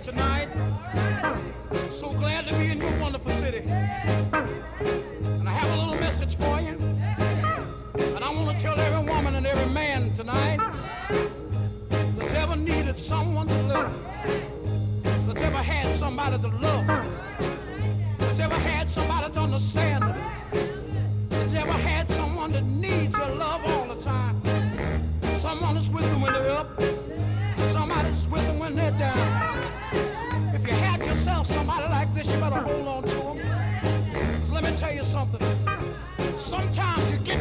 tonight. So glad to be in your wonderful city. And I have a little message for you. And I want to tell every woman and every man tonight that's ever needed someone to love, that's ever had somebody to love, that's ever had somebody to understand, that's ever had someone that needs your love all the time. Someone that's with them when they're up, somebody's with them when they're down. If you had yourself somebody like this, you better hold on to them. 'Cause let me tell you something. Sometimes you get